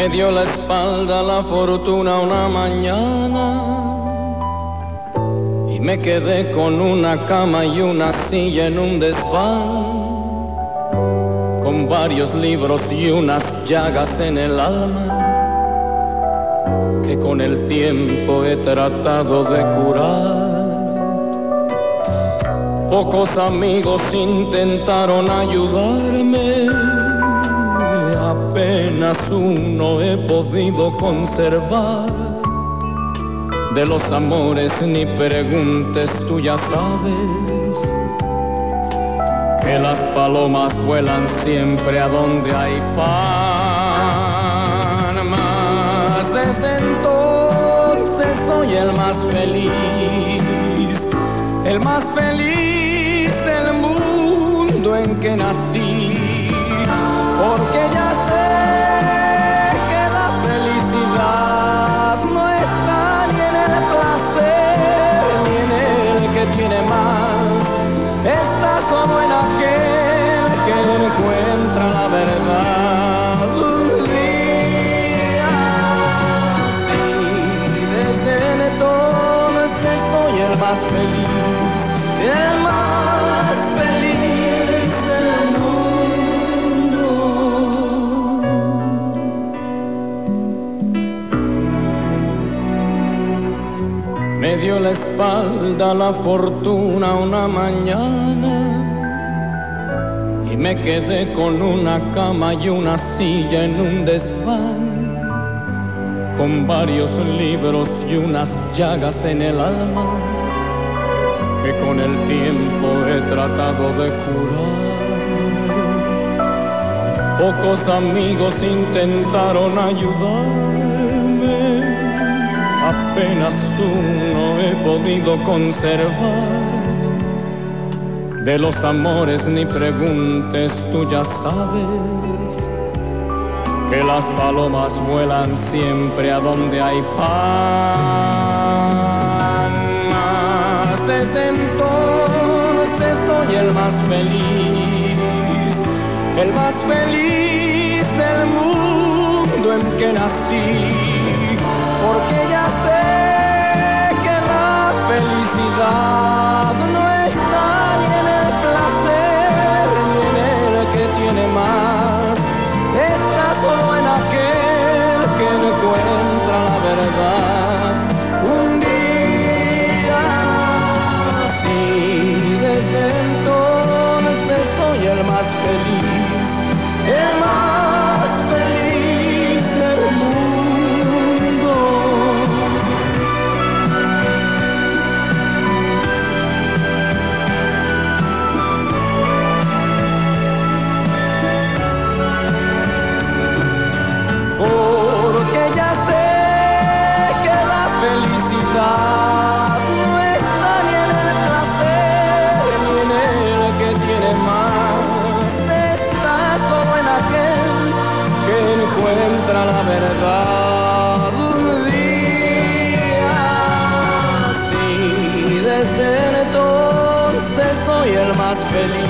Me dio la espalda la fortuna una mañana y me quedé con una cama y una silla en un desván, con varios libros y unas llagas en el alma que con el tiempo he tratado de curar. Pocos amigos intentaron ayudarme, apenas uno he podido conservar. De los amores ni preguntes, tú ya sabes que las palomas vuelan siempre a donde hay pan. Mas desde entonces soy el más feliz del mundo en que nací, porque ya sé que la felicidad no está ni en el placer ni en el que tiene más, está solo en aquel que encuentra la verdad. Un día, sí, desde entonces soy el más feliz del mundo. Me dio la espalda la fortuna una mañana y me quedé con una cama y una silla en un desván, con varios libros y unas llagas en el alma que con el tiempo he tratado de curar. Pocos amigos intentaron ayudarme, apenas uno he podido conservar. De los amores ni preguntes, tú ya sabes que las palomas vuelan siempre a donde hay pan. Mas desde entonces soy el más feliz del mundo en que nací, porque ya sé que la felicidad no está ni en el placer ni en el que tiene más, está solo en aquel que encuentra la verdad. Un día, sí, desde entonces soy el más feliz del mundo. Porque ya sé que la felicidad no está ni en el placer ni en el que tiene más, está solo en aquel que encuentra la verdad. Un día, sí, desde entonces soy el más feliz